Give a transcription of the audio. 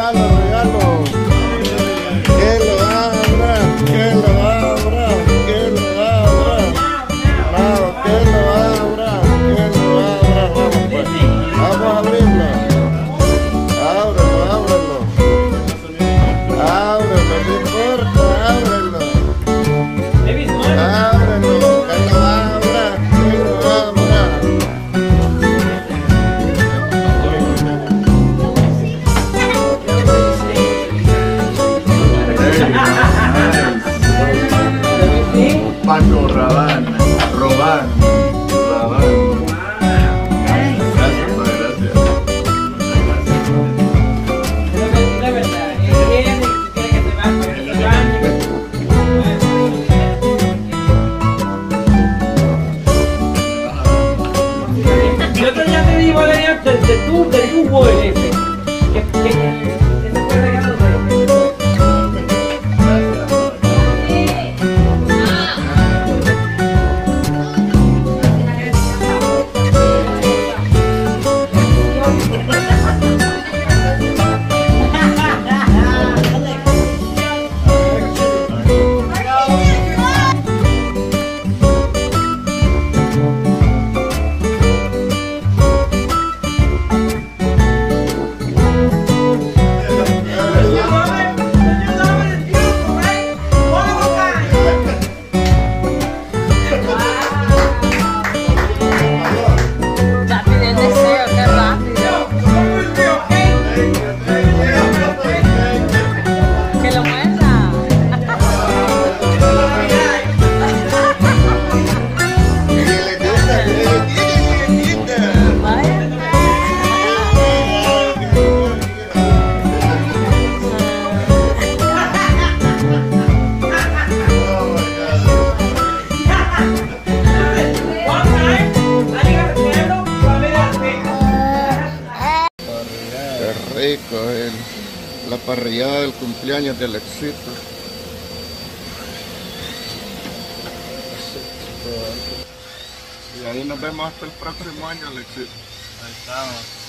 regalo. Que lo abra, que lo abra, que lo abra. Bravo, que lo abra, que lo abra. Vamos pues. Vamos a abrirlo. Ábrelo, ábrelo. Ábrelo, no importa, ábrelo. Ábrelo, que lo abra, que lo abra. Paco Rabanne, Rabanne. Gracias, padre, gracias. Yo otro día te digo, Valeria, del tubo ese. Ese fue el regalo de rico, la parrillada del cumpleaños del Éxito. Y ahí nos vemos hasta el próximo año, Éxito. Ahí estamos.